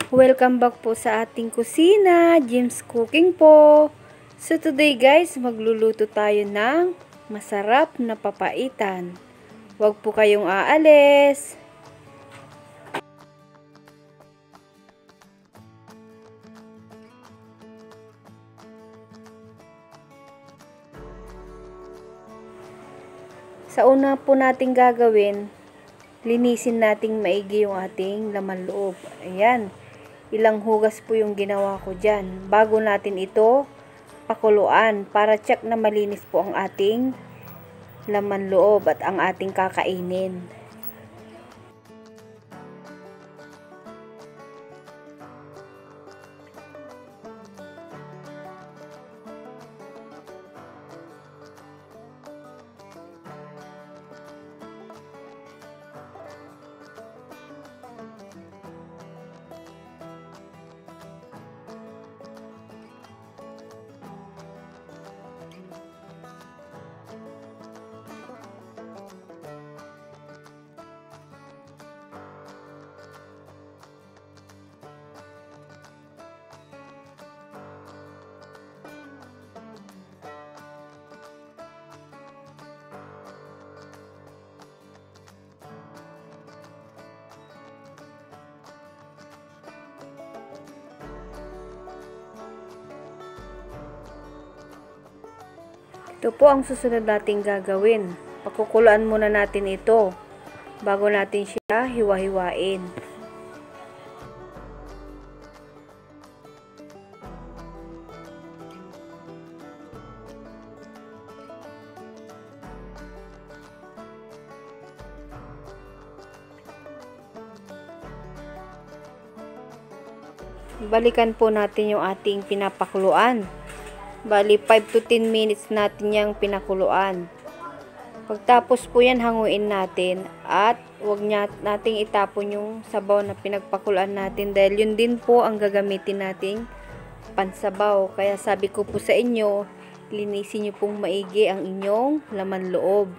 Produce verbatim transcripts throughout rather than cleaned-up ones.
Welcome back po sa ating kusina, Jim's Cooking po. So today guys, magluluto tayo ng masarap na papaitan. Huwag po kayong aalis. Sa una po nating gagawin, linisin nating maigi yung ating laman loob. Ayan. Ilang hugas po yung ginawa ko dyan. Bago natin ito pakuluan para check na malinis po ang ating laman loob at ang ating kakainin. Ito po ang susunod nating gagawin. Pakukuluan muna natin ito bago natin siya hiwa-hiwain. Balikan po natin yung ating pinapakuluan. Bali, five to ten minutes natin yung pinakuluan. Pagtapos po yan, hanguin natin. At huwag nating itapon yung sabaw na pinagpakuluan natin. Dahil yun din po ang gagamitin nating pansabaw. Kaya sabi ko po sa inyo, linisin nyo pong maigi ang inyong laman loob.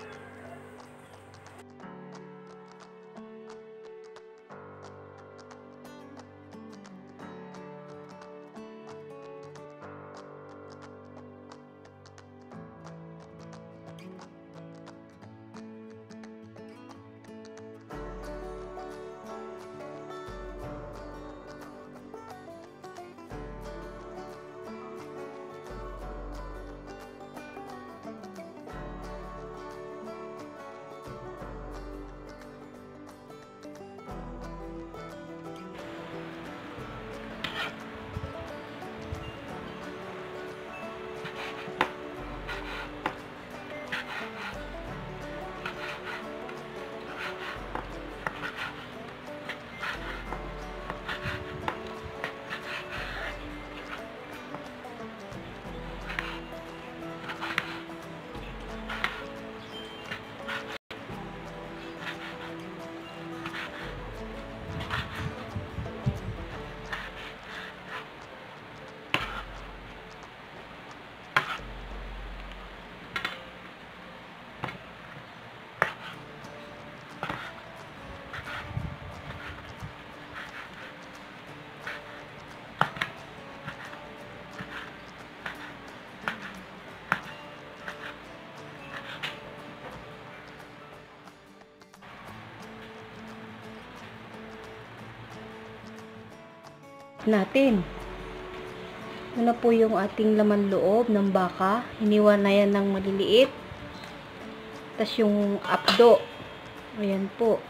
Natin. Ano po yung ating laman loob ng baka. Hiniwa na yan ng maliliit. Tapos yung apdo. Ayan po.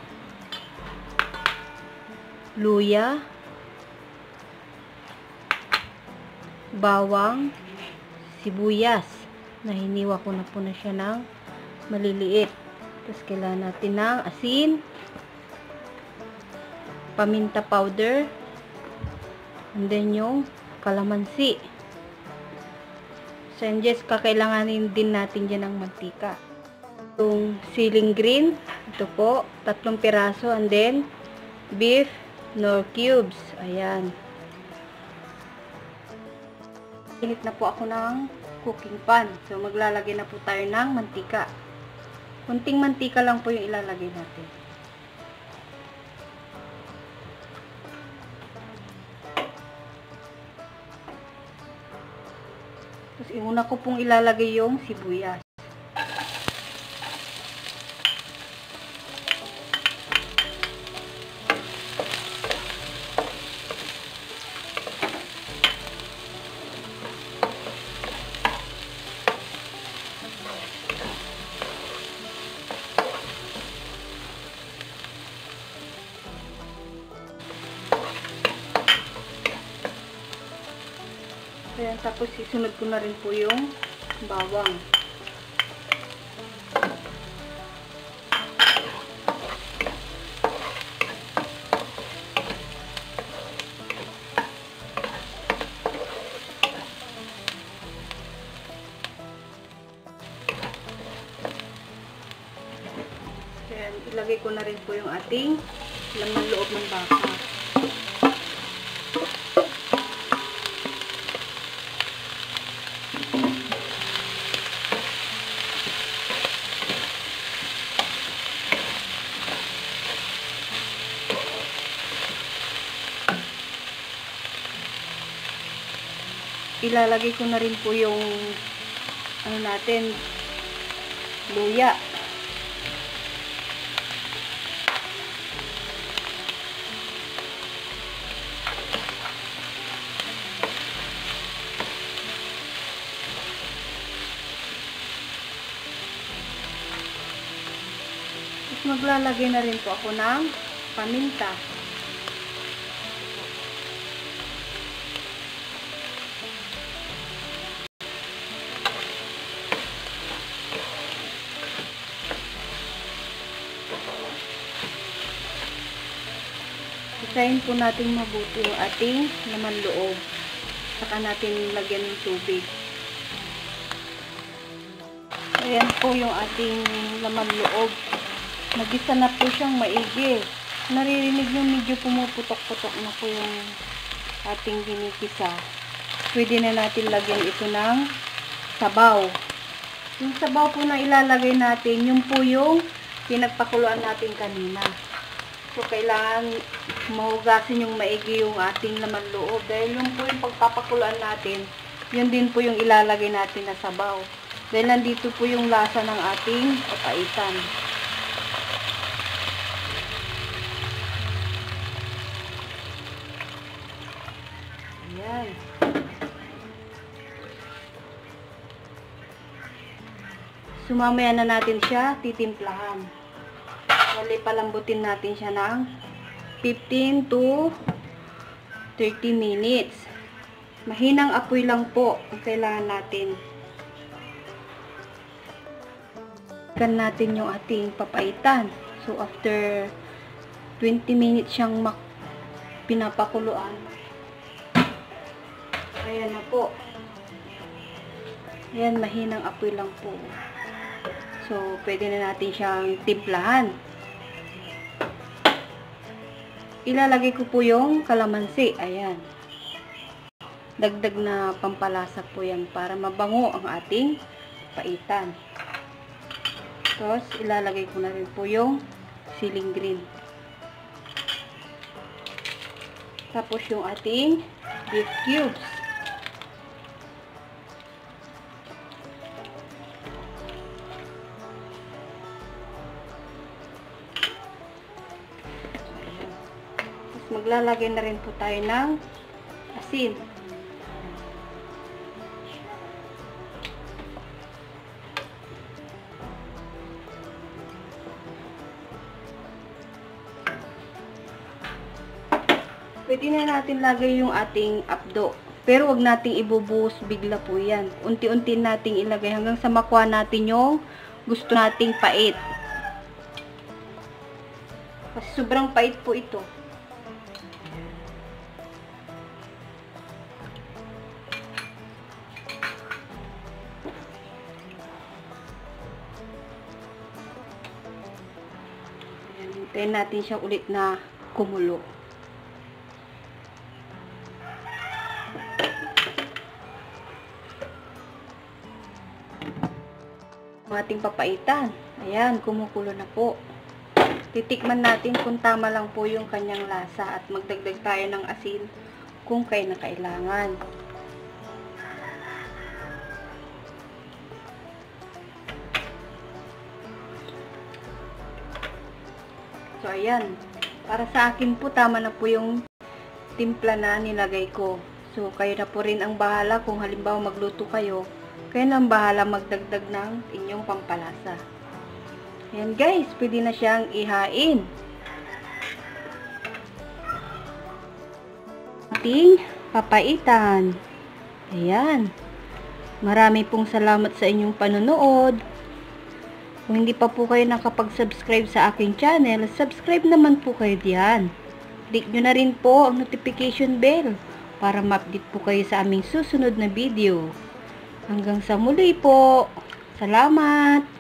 Luya. Bawang. Sibuyas. Na hiniwa ko na po na siya ng maliliit. Tapos kailangan natin ng asin. Paminta powder. And then yung kalamansi. So, and just kakailanganin din natin dyan ng mantika. Yung ceiling green. Ito po. Tatlong piraso. And then, beef nor cubes. Ayan. Init na po ako ng cooking pan. So, maglalagay na po tayo ng mantika. Kunting mantika lang po yung ilalagay natin. Tapos una ko pong ilalagay yung sibuyas. Ayan, tapos isunod ko na rin po yung bawang. Ayan, ilagay ko na rin po yung ating laman loob ng baka. Ilalagay ko na rin po yung ano natin, luya. Tapos maglalagay na rin po ako ng paminta. Isahin po natin mabuti yung ating laman loob. Saka natin lagyan ng tubig. Ayan po yung ating laman loob. Nagisa na po siyang maigi. Naririnig nyo medyo pumuputok-putok na po yung ating ginikisa. Pwede na natin lagyan ito ng sabaw. Yung sabaw po na ilalagay natin, yung po yung pinagpakuluan natin kanina. So, kailangan mahugasin yung maigi yung ating laman loob. Dahil yung po yung pagpapakuluan natin, yun din po yung ilalagay natin na sabaw. Dahil nandito po yung lasa ng ating papaitan. Ayan. So, mamaya na natin siya titimplahan. Bali, palambutin natin siya ng fifteen to thirty minutes. Mahinang apoy lang po ang kailangan natin. Kan natin yung ating papaitan. So, after twenty minutes siyang pinapakuluan. Ayan na po. Ayan, mahinang apoy lang po. So, pwede na natin siyang timplahan. Ilalagay ko po yung kalamansi. Ayan. Dagdag na pampalasa po yan para mabango ang ating paitan. Tapos, ilalagay ko na rin po yung siling green. Tapos, yung ating beef cubes. Maglalagay na rin po tayo ng asin. Pwede na natin lagay yung ating apdo. Pero wag nating ibubuhos bigla po yan. Unti-unti nating ilagay hanggang sa makuha natin yung gusto nating pait. Kasi sobrang pait po ito. Hintayin natin siya ulit na kumulo. Ang ating papaitan. Ayan, kumukulo na po. Titikman natin kung tama lang po yung kanyang lasa at magdagdag tayo ng asin kung kaya na kailangan. So, ayan. Para sa akin po, tama na po yung timpla na nilagay ko. So, kayo na po rin ang bahala kung halimbawa magluto kayo. Kayo na ang bahala magdagdag ng inyong pampalasa. Ayan guys, pwede na siyang ihain. Ating papaitan. Ayan. Marami pong salamat sa inyong panonood. Kung hindi pa po kayo nakapag-subscribe sa aking channel, subscribe naman po kayo diyan. Click nyo na rin po ang notification bell para ma-update po kayo sa aming susunod na video. Hanggang sa muli po. Salamat!